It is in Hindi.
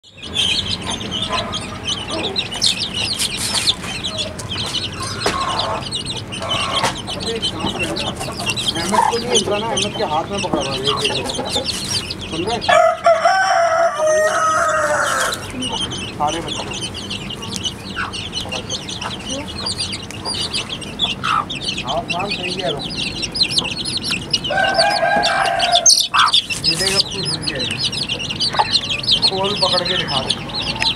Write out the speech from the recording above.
अहमद को नहीं इतना ना, अहमद के हाथ में पकड़ा था सुन रहे सारे बच्चे हाँ हाँ सही कह रहा हूँ। खोल पकड़ के दिखा दे।